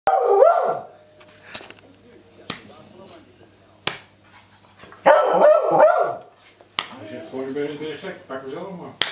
Hij zegt gewoon, ik ben gek, pak mezelf maar.